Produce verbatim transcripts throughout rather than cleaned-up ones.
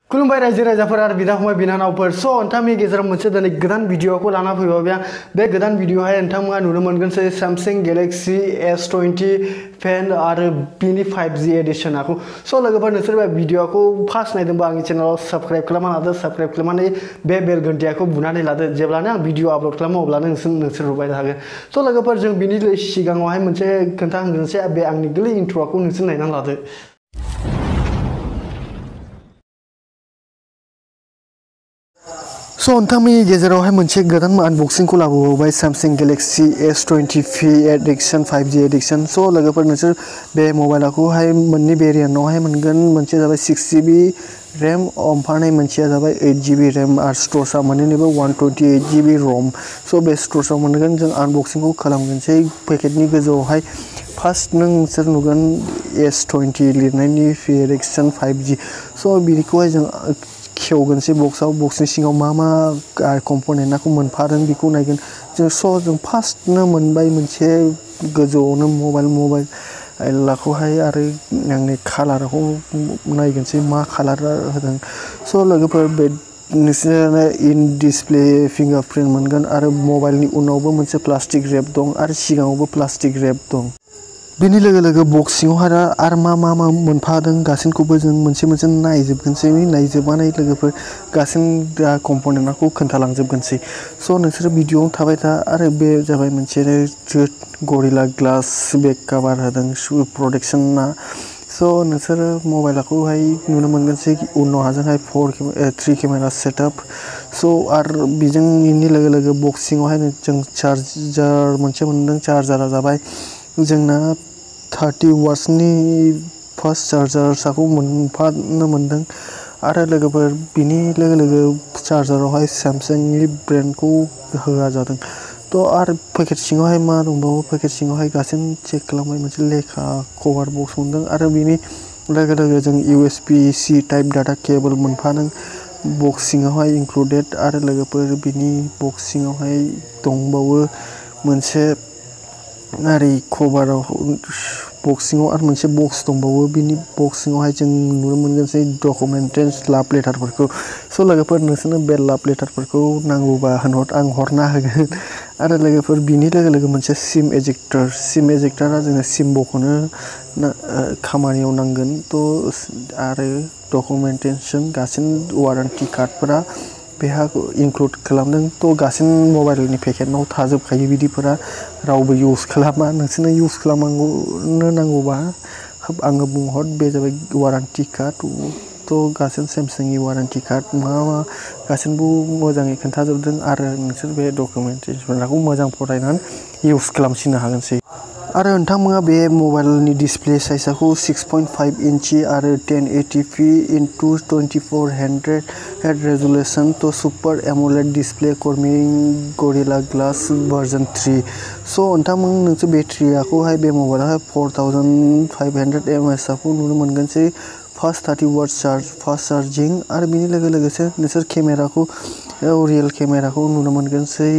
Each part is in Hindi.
खुलुमबाय रायजो राजाफोर आरो बिदा फंबाय बिनानावफोर स' नोंथांनि गेजेराव मोनसे दिनै गोदान भिडिअखौ लाना फैबाय आं बे गोदान भिडिअहाय नोंथांमोना नुनो मोनगोन Samsung Galaxy S twenty फेन आरो बिनि फाइव जी एडिशनखौ स' लोगोफोर नोंसोर बे भिडिअखौ फार्स्ट नायदोंबा आंनि चेनेलाव साबस्क्राइब खालामना लादो साबस्क्राइब खालामनानै बे बेल घन्टियाखौ बुनानै लादो जेब्लानो आं भिडिअ आपल'ड खालामो अब्लानो नोंसोर नोंसोर नुबाय थागोन स' लोगोफोर जों बिनि सिगाङावहाय मोनसे खोन्था होनोसै बे आंनि गोरलै इन्ट्र'खौ नोंसोर नायनानै लादो। स' नोंथांनि गेजेरावहाय मोनसे गोदान आनबक्सिंखौ लाबोबाय Samsung Galaxy S twenty edition five G edition स' लोगोफोर नोंसोर बे मबाइलखौहाय मोननै भेरिएन्टआवहाय मोनगोन मोनसेया जाबाय सिक्स जी बी रैम ओमफ्राय मोनसेया जाबाय एट जी बी रैम आरो स्ट'रेजआ मोननैनिबो one twenty eight G B RAM स' बे स्ट'रेजआव मोनगोन जों आनबक्सिंखौ खालामगोनसै पेकेटनि गोजौआवहाय फार्स्ट नोंसोर नुगोन S twenty लिरनायनि एडिशन फाइव जी स' बिनिखौहाय जों खेवगोनसै बक्सआव बक्सनि सिङाव मा मा कम्पनेन्टखौ मोनफादों बेखौ नायगोन जों स' जों फार्स्टनो मोनबाय मोनसे गोजौआवनो मबाइल मबाइल लाखौहाय आरो आंनि कालारखौ नायगोनसै मा कालार होदों स' लोगोफोर बे नोंसोरनो इन डिसप्ले फिंगारप्रिन्ट मोनगोन आरो मबाइलनि उनावबो मोनसे प्लास्टिक रेप दं आरो सिगाङावबो प्लास्टिक रेप दं बेनि लोगो लोगो बक्स सिङावहाय आरो मा मा मा मोनफादों गासैखौबो जों मोनसे मोनसे नायजोबगोनसै नायजोबनानै लोगोफोर गासै कम्पनेन्टखौ खोन्थालांजोबगोनसै स' नोंसोर भिडिअआव थाबाय था आरो बे जाबाय मोनसे गरिला ग्लास बेक कभार होदों प्रटेक्शना स' नोंसोरो मबाइलखौहाय नुनो मोनगोनसै उनाव हाजोंहाय फर थ्री केमेरा सेटआप स' आरो बेजों इनि लोगो लोगो बक्स सिङावहाय जों चार्जार मोनसे मोनदों चार्जारा जाबाय जोंना थार्टी वाट्सनि फास्ट चार्जारखौ मोनफानो मोनदों आरो लोगोफोर बिनि लोगो लोगो चार्जारावहाय Samsungनि ब्रेन्डखौ होआ जादों थ' आरो पेकेट सिङावहाय मा दंबावो पेकेट सिङावहाय गासै चेक खालामबाय मोनसे लेखा कभार बक्स मोनदों आरो बिनि लोगो लोगो जों U S B C type data cable मोनफादों बक्स सिङावहाय इनक्लुडेड आरो लोगोफोर बिनि बक्स सिङावहाय दंबावो मोनसे आरो कभाराव बक्स सिङाव आरो मोनसे बक्स दंबावो बिनि बक्स सिङावहाय जों नुनो मोनगोनसै डकुमेन्टेन्स लाभ लेटारफोरखौ स' लोगोफोर नोंसोरनो बे लाभ लेटारफोरखौ नांगौबा होनहर आं हरना होगोन आरो लोगोफोर बिनि लोगो लोगो मोनसे सिम एजेक्टर सिम एजेक्टरा जोङो सिम बख'नो खामानियाव नांगोन थ' आरो डकुमेन्टेसन गासै वारेन्टि कार्डफोरा बेहा इनक्लुड खालामदों थ' गासै मबाइलनि पेकेटआव थाजोबखायो बिदिफोरा रावबो इउज खालामा नोंसोरनो इउज खालामनांगौनो नांगौबा आङो बुंहर बे जाबाय वारेन्टि कार्ड थ' गासै Samsungनि वारेन्टि कार्ड मा मा गासैबो मोजाङै खोन्थाजोबदों आरो नोंसोर बे डकुमेन्टेसनखौ मोजां फरायनानै इउज खालामसिननो हागोनसै आरो नोंथांमोना बे मबाइलनि डिसप्ले साइजखौ सिक्स पॉइंट फाइव इन्चि आरो ten eighty P into twenty four hundred resolution तो super AMOLED display Corning Gorilla glass version three स' नोंथांमोन नोंसोर बेटारियाखौहाय बे मबाइलावहाय फोर थाउजेंड फाइव हंड्रेड एमएचखौ नुनो मोनगोनसै fast thirty watt charge fast charging आरो बिनि लोगो लोगोसे नोंसोर केमेराखौ रियेल केमेराखौ नुनो मोनगोनसै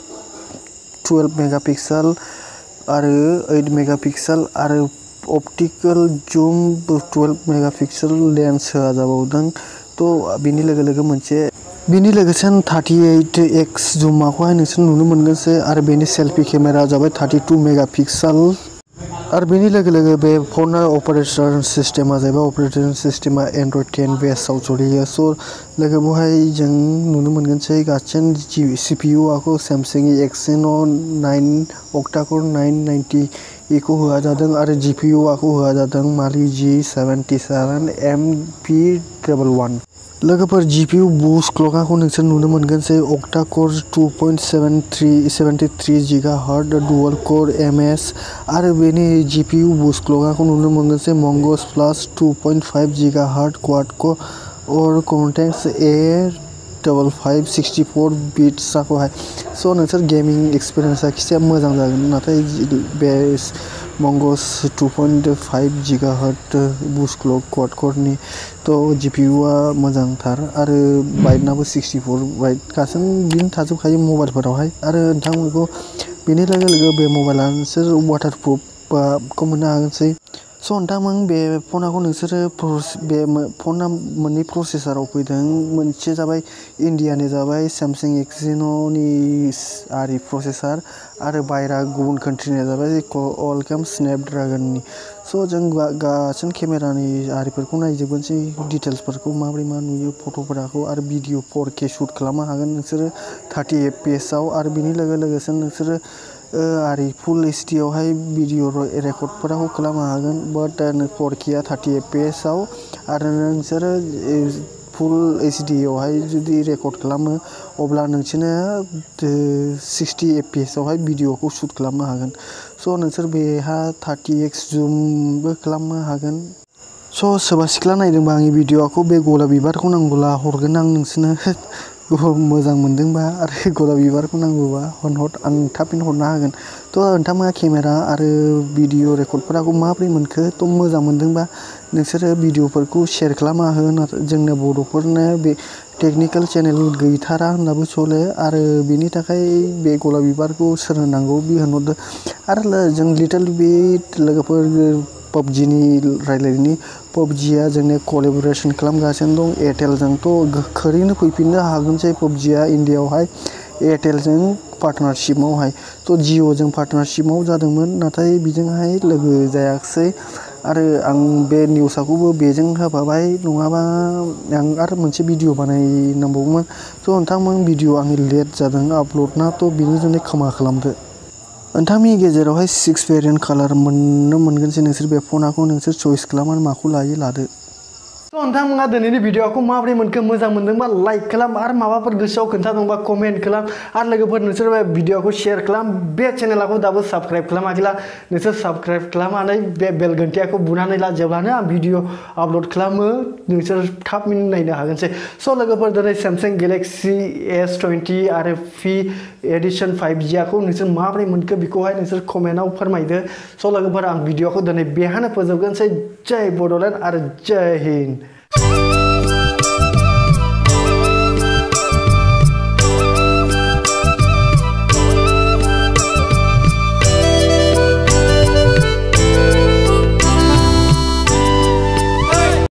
टुवेल्व मेगापिक्सल आरो एट मेगापिक्सल आरो optical zoom twelve megapixel lens होआ जाबावदों थ' बिनि लोगो लोगो मोनसे बिनि लोगोसे थार्टी एट एक्स जूमखौहाय नोंसोर नुनो मोनगोनसै आरो बेनि सेल्फि केमेरा जाबाय थार्टी टू मेगापिक्सल आरो बेनि लोगो लोगो बे फना अपारेटिं सिस्टेमा जाहैबाय अपारेटिं सिस्टेमा एंड्रइड टेन बेसाव सोलियो स' लोगो बेवहाय जों नुनो मोनगोनसै गासै सीपीयू आखौ Samsung Exynos nine octa-core nine ninety इखौ होआ जादों आरो जीपीयू आखौ होआ जादों Mali G seventy seven M P one one लोगोफोर जीपीयू बूस्ट क्लॉकखौ नोंसोर नुनो मोनगोनसै octa-core two point seven three seventy three gigahertz dual core MS आरो बेनि जीपीयू बूस्ट क्लॉकखौ नुनो मोनगोनसै Mongoose Plus two point five gigahertz quad core और Cortex A five five sixty four बिट्सखौहाय स' नोंसोर गेमिं एक्सपिरियेन्सआ एसे मोजां जागोन नाथाय बे Mongoose two point five gigahertz boost clock quad कोरनि थ' जीपीयूआ मोजांथार आरो बाइटनाबो सिक्सटी फोर बाइट गासै बिदिनो थाजोबखायो मबाइलफोरावहाय आरो नोंथांमोनखौ बेनि लोगो लोगो बे मबाइला नोंसोर वाटारप्रुफखौ मोननो हागोनसै स' नोंथांमोन बे फनाखौ नोंसोरो बे फना मोननै प्रसेसराव फैदों। मोनसे जाबाय इन्डियानि जाबाय सेमसां एक्जिन'नि आरि प्रसेसर आरो बायरा गुबुन कान्ट्रिनिया जाबाय क्वालकम स्नेपड्रेगननि। स' जों गासिन केमेरानि आरिफोरखौ नायजोबनोसै डिटेल्सफोरखौ माबोरै मा नुयो फट'फोरखौ आरो भिडिअ फर के शुट खालामनो हागोन नोंसोरो थार्टि एफ पि एस आव आरो बिनि लोगो लोगोसे नोंसोरो आरि फुल एच डि आवहाय भिडिअ रेकर्डफोराव खालामनो हागोन। But four K at thirty F P S आव आरो नोंसोरो फुल एच डि आवहाय जुदि रेकर्ड खालामो अब्ला नोंसोरनो सिक्सटि एफ पि एस आवहाय भिडिअखौ शुट खालामनो हागोन। स' नोंसोर बेहा थार्टि एक्स जुमबो खालामनो हागोन। स' सोरबा सिख्ला नायदोंबा आंनि भिडिअखौ बे गलाब बिबारखौ नांगौला हरगोन आं नोंसोरनो मोजां मोनदोंबा आरो गलाब बिबारखौ नांगौबा हरहर आं थाबैनो हरनो हागोन। थ' नोंथांमोना केमेरा आरो भिडिअ रेकर्डफोरखौ माबोरै मोनखो थ' मोजां मोनदोंबा नोंसोरो भिडिअफोरखौ शेयार खालामना हो। जोंनो बर'फोरनो बे टेकनिकेल चेनेल गैथारा होननाबो सले आरो बेनि थाखाय बे गलाब बिबारखौ सोरनो नांगौ बे होनहरदो। आरो जों लिटल बिट लोगोफोर पाबजिनि रायलायनायनि पाबजिया जोंनो कलेबरेसन खालामगासिनो दं एयारटेलजोंथ' गोख्रैनो फैफिननो हागोनसै पाबजिया इण्डियाआवहाय एयारटेलजों पार्टनारशिपआवहाय। थ' जिअ'जों पार्टनारशिपआव जादोंमोन नाथाय बेजोंहाय लोगो जायाखिसै आरो आं बे निउसखौबो बेजों होफाबाय नङाबा आं आरो मोनसे भिडिअ बानायनांबावगौमोन। थ' नोंथांमोन भिडिअ आंनि लेट जादों आपल'डना थ' बिनि जुनै क्षमा खालामदो। नोंथांनि गेजेरावहाय सिक्स भेरिएन्ट कालार मोननो मोनगोनसै नोंसोर बे फनाखौ नोंसोर चइस खालामनानै माखौ लायो लादो। स' नोंथांमोना दिनैनि भिडिअखौ माबोरै मोनखो मोजां मोनदोंबा लाइक खालाम आरो माबाफोर गोसोआव खोन्था दंबा कमेन्ट खालाम आरो लोगोफोर नोंसोर बे भिडिअखौ शेयार खालाम। बे चेनेलखौ दाबो साबस्क्राइब खालामाखैला नोंसोर साबस्क्राइब खालामनानै बे बेल घन्टियाखौ बुनानै ला जेब्लानो आं भिडिअ आपल'ड खालामो नोंसोर थाबैनो नायनो हागोनसै। स' लोगोफोर दिनै सेमसां गेलेक्सि एस टुवेन्टि आरो फि एडिसन फाइभ जिखौ नोंसोर माबोरै मोनखो बेखौहाय नोंसोर कमेन्टआव फोरमायदो। स' लोगोफोर आं भिडिअखौ दिनै बेहायनो फोजोबगोनसै। जय बड'लेण्ड आरो जय हिन्द।